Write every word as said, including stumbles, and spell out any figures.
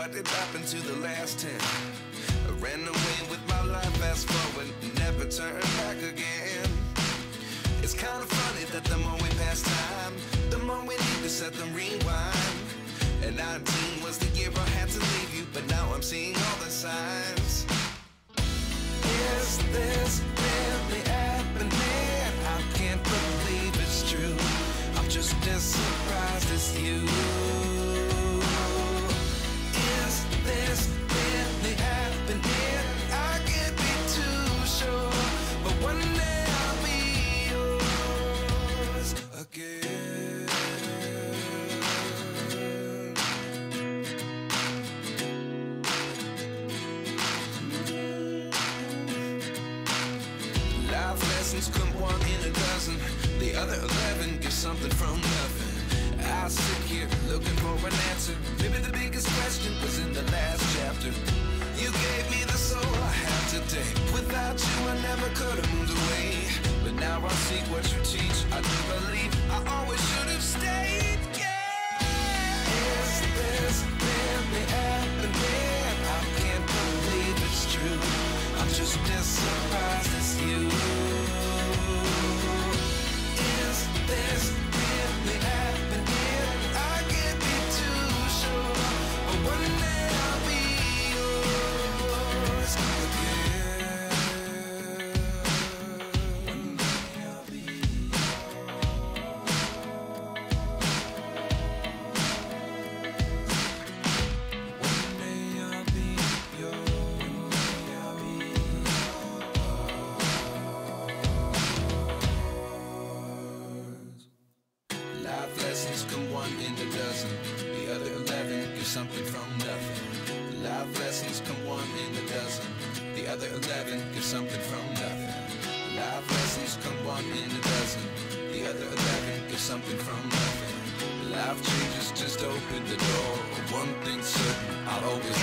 what did happen to the last ten? I ran away with my life, fast forward, never turn back again. It's kind of funny that the more we pass time, the more we need to set them rewind. And nineteen was the year I had to leave you, but now I'm seeing all the signs. Is this really happening? I can't believe it's true. I'm just as surprised as you. Is this really happening? I can't be too sure, but one day I'll be yours again. Life lessons come one in a dozen. The other eleven get something from nothing. I sit here looking for an answer. Maybe the biggest question was in the last chapter. You gave me the soul I have today. Without you I never could have moved away. But now I see what you teach. I do believe I always should have stayed. Yeah. Is this really happening? I can't believe it's true. I'm just as surprised as you. Is this really happening? I can't be too sure, but one day I'll be yours again. One day I'll be yours. One day I'll be yours. Life lessons come one in a dozen. The other eleven get something from nothing. Life lessons come one in a dozen. The other eleven get something from nothing. Life lessons come one in a dozen. The other eleven get something from nothing. Life changes just open the door. One thing's certain, I'll always